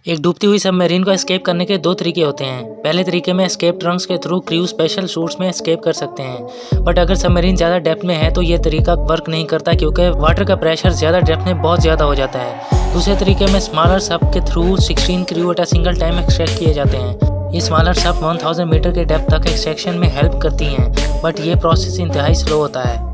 एक डूबती हुई सबमरीन को एस्केप करने के दो तरीके होते हैं। पहले तरीके में एस्केप ट्रंक्स के थ्रू क्रू स्पेशल सूट्स में एस्केप कर सकते हैं, बट अगर सबमरीन ज़्यादा डेप्थ में है तो ये तरीका वर्क नहीं करता क्योंकि वाटर का प्रेशर ज़्यादा डेप्थ में बहुत ज़्यादा हो जाता है। दूसरे तरीके में स्मॉलर सब के through 16 crew at a single time extract किए जाते हैं। ये स्मॉलर सब 1000 मीटर के डेप्थ तक एक्सट्रैक्शन में हेल्प करती हैं, बट ये प्रोसेस इंतहाई स्लो होता है।